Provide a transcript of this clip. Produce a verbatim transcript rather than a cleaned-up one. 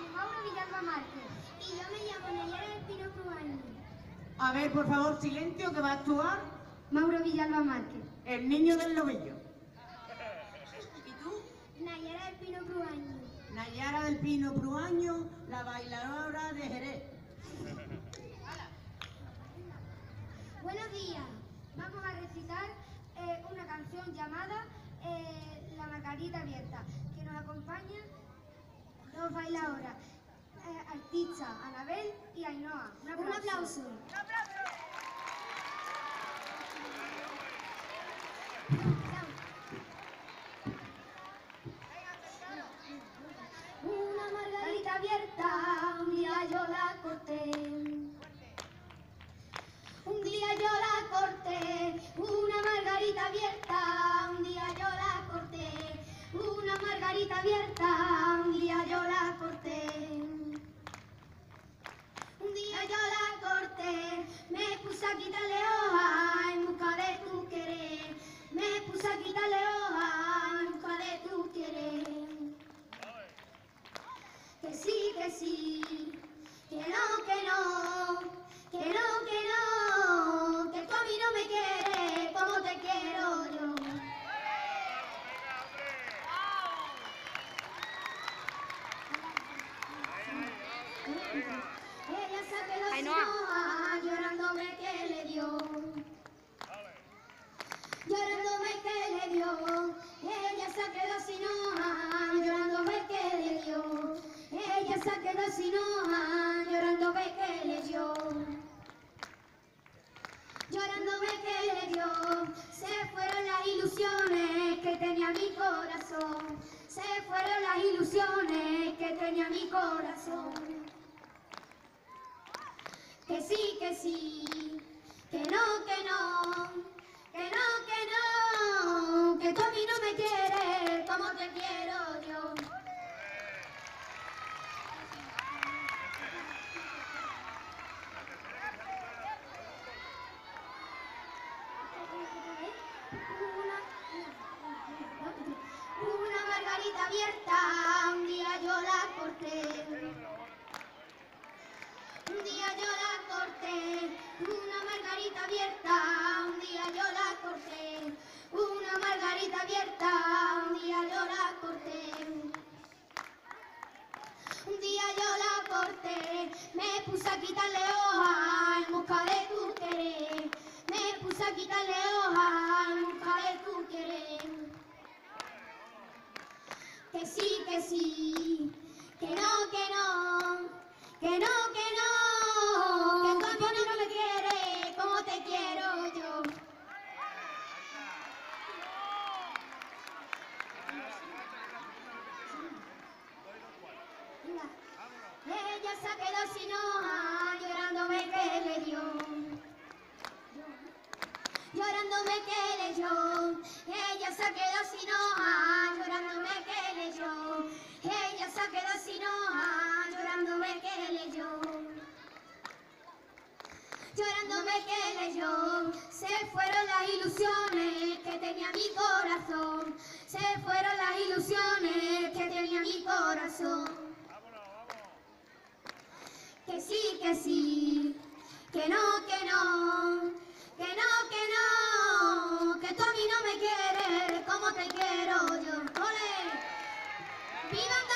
llamo Mauro Villalba Márquez. Y yo me llamo Nayara del Pino Cruaño. A ver, por favor, silencio, que va a actuar Mauro Villalba Márquez. el niño del lobillo. ¿Y tú? Nayara del Pino Cruaño. Nayara del Pino Pruaño, la bailadora de Jerez. Buenos días. Vamos a recitar eh, una canción llamada eh, La Margarita Abierta, que nos acompaña dos bailadoras, eh, artistas, Anabel y Ainhoa. Un aplauso. Un aplauso. ¡Un aplauso! Una margarita abierta, un día yo la corté. Un día yo la corté, una margarita abierta, un día yo la corté. Una margarita abierta, un día yo la corté. Un día yo la corté, me puse a quitarle hoja en busca de tu querer. Me puse a quitarle hoja en busca de tu querer. Que sí, que sí, que no, que no, que no, que no, que tú a mí no me quieres como te quiero yo. Ella se quedó sin hoja, llorándome que le dio. Llorándome que le dio. Ella se quedó sin hoja, llorándome que le dio. Ella se quedó sin hoja, llorándome que le dio. Llorándome que le dio. Se fueron las ilusiones que tenía mi corazón. Se fueron las ilusiones que tenía mi corazón. Que sí, que sí, que no, que no, que no, que no, que tú a mí no me quieres como te quiero yo. Una, una margarita abierta, un día yo la corté. Un día yo la corté, una margarita abierta, un día yo la corté, una margarita abierta, un día yo la corté. Un día yo la corté, me puse a quitarle hoja en busca de tu querer, me puse a quitarle hoja en busca de tu querer. Que sí, que sí, que no, que no. Que no, que no, que tú a mí no me quieres como te quiero yo. Ella se quedó sin hoja, llorándome que le dio. Llorándome que le dio. Ella se quedó sin hoja, llorándome que le dio. Ella se quedó sin hoja, llorándome que le dio. Llorándome que le dio. Se fueron las ilusiones que tenía mi corazón. Se fueron las ilusiones que tenía mi corazón. Que sí, que sí, que no, que no, que no, que no, que tú a mí no me quieres como te quiero yo. ¡Ole! ¡Viva!